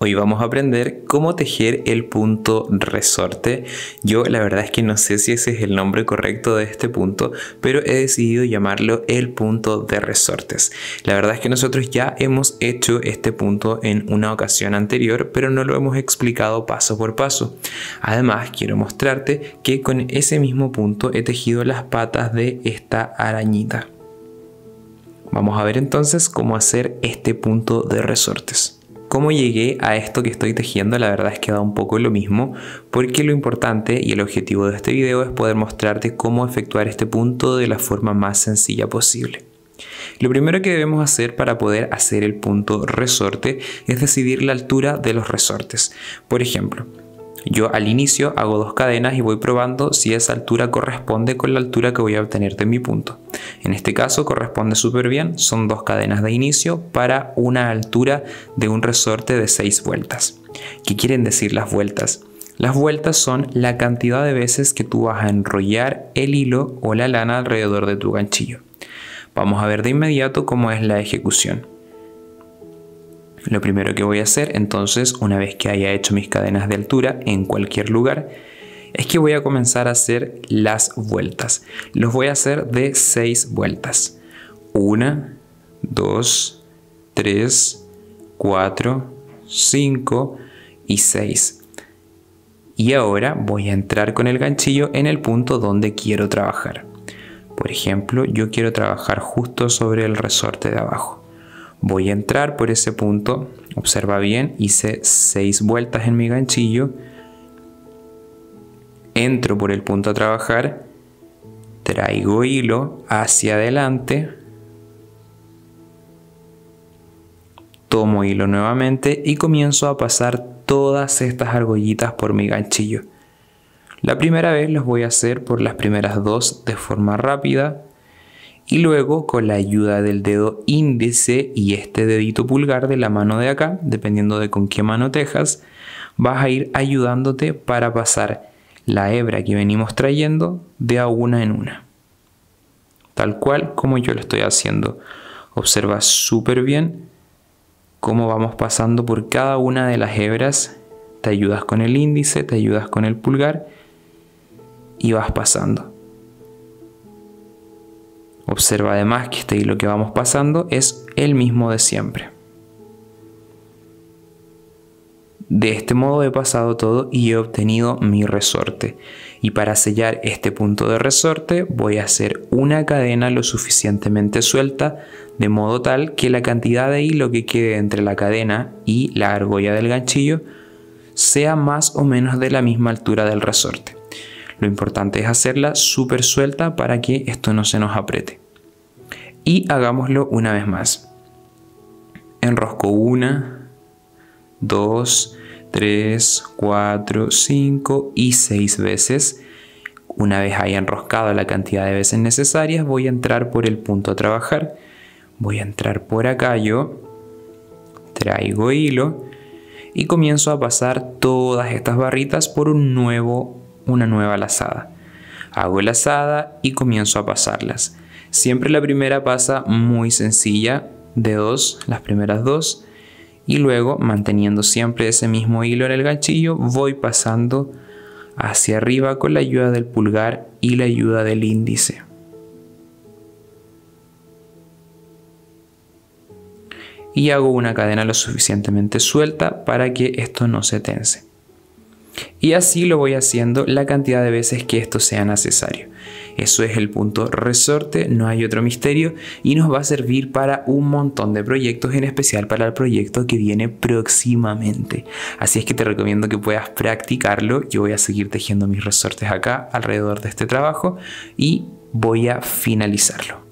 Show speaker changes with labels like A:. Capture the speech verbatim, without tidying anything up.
A: Hoy vamos a aprender cómo tejer el punto resorte. Yo la verdad es que no sé si ese es el nombre correcto de este punto, pero he decidido llamarlo el punto de resortes. La verdad es que nosotros ya hemos hecho este punto en una ocasión anterior, pero no lo hemos explicado paso por paso. Además, quiero mostrarte que con ese mismo punto he tejido las patas de esta arañita. Vamos a ver entonces cómo hacer este punto de resortes. Cómo llegué a esto que estoy tejiendo, la verdad es que da un poco lo mismo, porque lo importante y el objetivo de este video es poder mostrarte cómo efectuar este punto de la forma más sencilla posible. Lo primero que debemos hacer para poder hacer el punto resorte es decidir la altura de los resortes. Por ejemplo, yo al inicio hago dos cadenas y voy probando si esa altura corresponde con la altura que voy a obtener de mi punto. En este caso corresponde súper bien, son dos cadenas de inicio para una altura de un resorte de seis vueltas. ¿Qué quieren decir las vueltas? Las vueltas son la cantidad de veces que tú vas a enrollar el hilo o la lana alrededor de tu ganchillo. Vamos a ver de inmediato cómo es la ejecución. Lo primero que voy a hacer entonces, una vez que haya hecho mis cadenas de altura en cualquier lugar, es que voy a comenzar a hacer las vueltas. Los voy a hacer de seis vueltas. Una, dos, tres, cuatro, cinco y seis. Y ahora voy a entrar con el ganchillo en el punto donde quiero trabajar. Por ejemplo, yo quiero trabajar justo sobre el resorte de abajo. Voy a entrar por ese punto, observa bien, hice seis vueltas en mi ganchillo, entro por el punto a trabajar, traigo hilo hacia adelante, tomo hilo nuevamente y comienzo a pasar todas estas argollitas por mi ganchillo. La primera vez los voy a hacer por las primeras dos de forma rápida. Y luego con la ayuda del dedo índice y este dedito pulgar de la mano de acá, dependiendo de con qué mano tejas, vas a ir ayudándote para pasar la hebra que venimos trayendo de a una en una. Tal cual como yo lo estoy haciendo. Observa súper bien cómo vamos pasando por cada una de las hebras. Te ayudas con el índice, te ayudas con el pulgar y vas pasando. Observa además que este hilo que vamos pasando es el mismo de siempre. De este modo he pasado todo y he obtenido mi resorte. Y para sellar este punto de resorte voy a hacer una cadena lo suficientemente suelta, de modo tal que la cantidad de hilo que quede entre la cadena y la argolla del ganchillo sea más o menos de la misma altura del resorte. Lo importante es hacerla súper suelta para que esto no se nos apriete. Y hagámoslo una vez más. Enrosco una, dos, tres, cuatro, cinco y seis veces. Una vez haya enroscado la cantidad de veces necesarias, voy a entrar por el punto a trabajar. Voy a entrar por acá yo, traigo hilo y comienzo a pasar todas estas barritas por un nuevo una nueva lazada. Hago lazada y comienzo a pasarlas. Siempre la primera pasa muy sencilla, de dos, las primeras dos, y luego manteniendo siempre ese mismo hilo en el ganchillo, voy pasando hacia arriba con la ayuda del pulgar y la ayuda del índice. Y hago una cadena lo suficientemente suelta para que esto no se tense. Y así lo voy haciendo la cantidad de veces que esto sea necesario. Eso es el punto resorte, no hay otro misterio y nos va a servir para un montón de proyectos, en especial para el proyecto que viene próximamente. Así es que te recomiendo que puedas practicarlo. Yo voy a seguir tejiendo mis resortes acá alrededor de este trabajo y voy a finalizarlo.